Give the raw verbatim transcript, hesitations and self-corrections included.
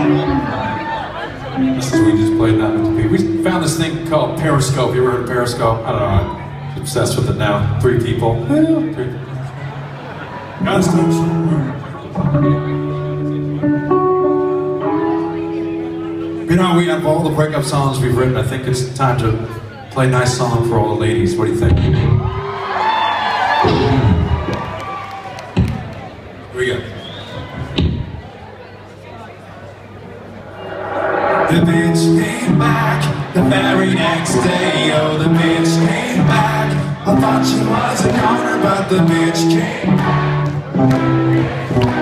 This is we just played that with the people. We found this thing called Periscope. You ever heard of Periscope? I don't know. I'm obsessed with it now. Three people. Three. You know, we have all the breakup songs we've written. I think it's time to play a nice song for all the ladies. What do you think? Here we go. The bitch came back the very next day. Oh, the bitch came back. I thought she was a goner, but the bitch came back.